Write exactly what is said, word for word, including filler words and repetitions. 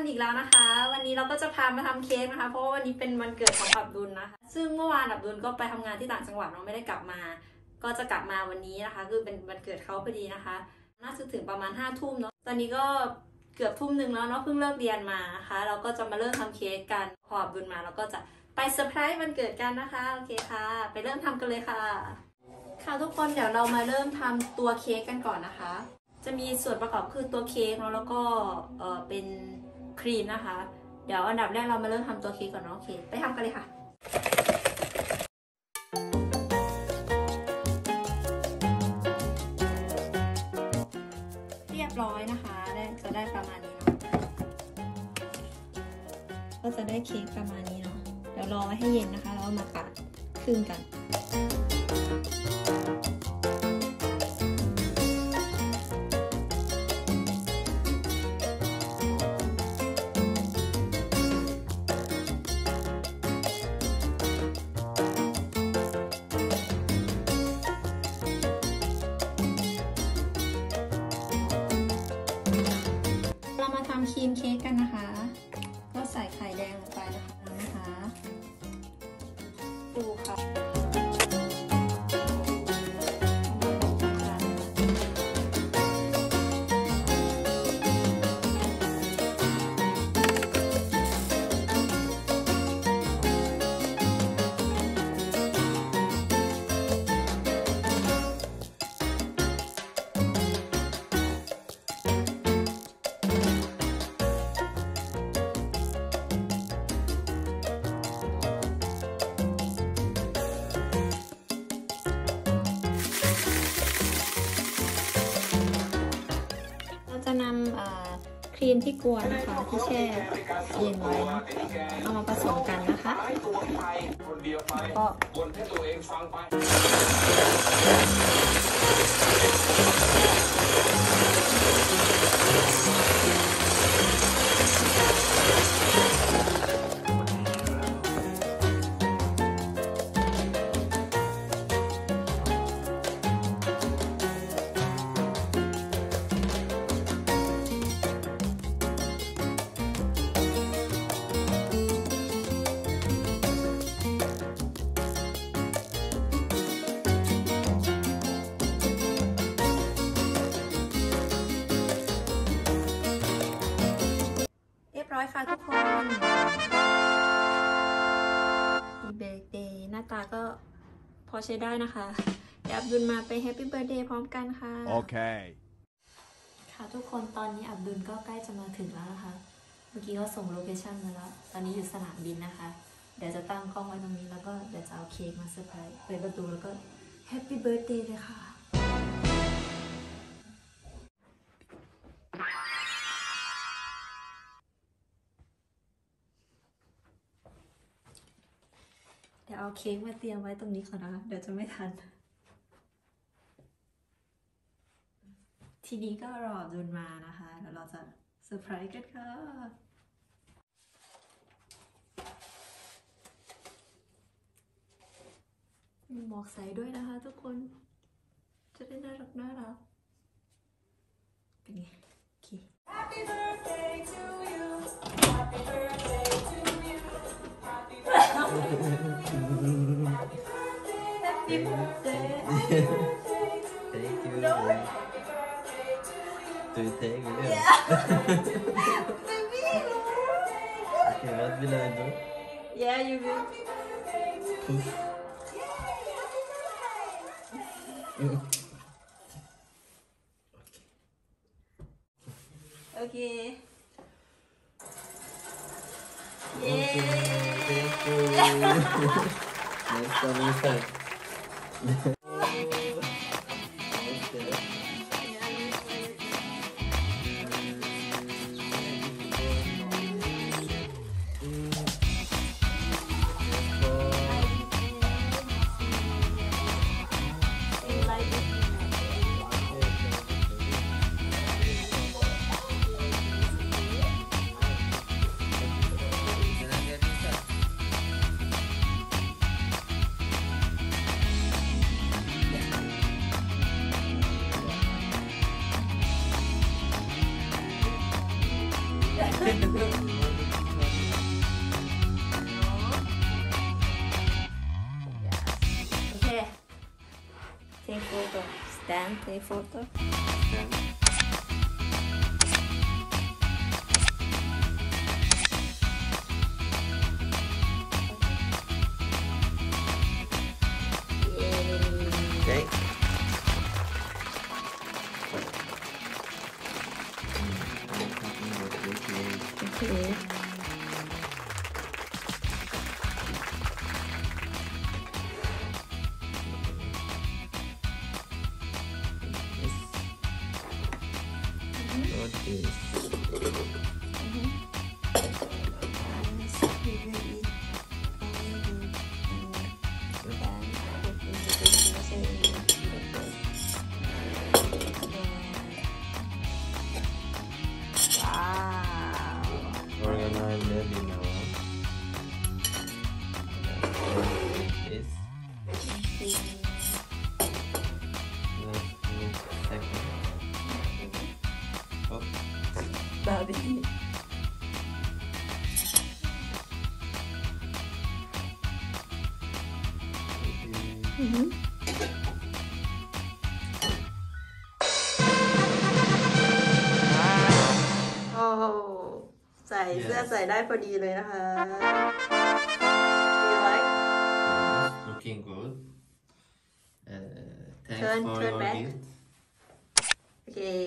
อีกแล้วนะคะวันนี้เราก็จะพามาทำเค้กนะคะเพราะว่าวันนี้เป็นวันเกิดของอับดุลนะคะซึ่งเมื่อวานอับดุลก็ไปทำงานที่ต่างจังหวัดเราไม่ได้กลับมาก็จะกลับมาวันนี้นะคะคือเป็นวันเกิดเขาพอดีนะคะน่าจะถึงประมาณห้าทุ่มเนาะตอนนี้ก็เกือบทุ่มหนึ่งแล้วเนาะเพิ่งเลิกเรียนมานะคะเราก็จะมาเริ่มทำเค้กกันพออับดุลมาเราก็จะไปเซอร์ไพรส์วันเกิดกันนะคะโอเคค่ะไปเริ่มทำกันเลยค่ะค่ะทุกคนเดี๋ยวเรามาเริ่มทำตัวเค้กกันก่อนนะคะจะมีส่วนประกอบคือตัวเค้กเนาะแล้วก็เออเป็นครีมนะคะเดี๋ยวอันดับแรกเรามาเริ่มทำตัวเค้กก่อนเนาะโอเคไปทำกันเลยค่ะเรียบร้อยนะคะได้จะได้ประมาณนี้เนาะก็จะได้เค้กประมาณนี้เนาะเดี๋ยวรอไว้ให้เย็นนะคะแล้วมาตัดครึ่งกันทำครีมเค้กกันนะคะก็ใส่ไข่แดงลงไปนะคะนะคะดูค่ะจะนำครีมที่กวนนะคะที่แช่เย็นไว้เอามาผสมกันนะคะก็ร้อยค่ะทุกคนเบรกเดย์หน้าตาก็พอใช้ได้นะคะเดี๋ยวอับดุลมาไปแฮปปี้เบิร์ธเดย์พร้อมกันค่ะโอเคค่ะทุกคนตอนนี้อับดุลก็ใกล้จะมาถึงแล้วนะคะเมื่อกี้ก็ส่งโลเคชั่นมาแล้วตอนนี้อยู่สนามบินนะคะเดี๋ยวจะตั้งกล้องไว้ตรงนี้แล้วก็เดี๋ยวจะเอาเค้กมาเซอร์ไพรส์เปิดประตูแล้วก็แฮปปี้เบิร์ธเดย์เลยค่ะเดี๋ยวเอาเค้กมาเตรียมไว้ตรงนี้ก่อนนะคะเดี๋ยวจะไม่ทันทีนี้ก็รอจนมานะคะเดี๋ยวเราจะเซอร์ไพรส์กันค่ะมีหมวกใส่ด้วยนะคะทุกคนจะได้น่ารักน่ารักเป็นไงโอเค Happy birthday to you Happy birthday to you Happy birthday Happy birthday Thank you Do you take it? Yeah Baby Okay, what will I do? Yeah, you will Push Okay Yay Thank you Next time, next time Okay. Take photo. Stand, take photo. Okay. Okay. What is organize it in a row? This. Let's look second. Oh. Babi. Mm-hmm.โอ้ใส่เสื้อใส่ได้พอดีเลยนะคะ You like? Yes, looking good. Uh, thanks Turn- for turn your back. gift. Okay.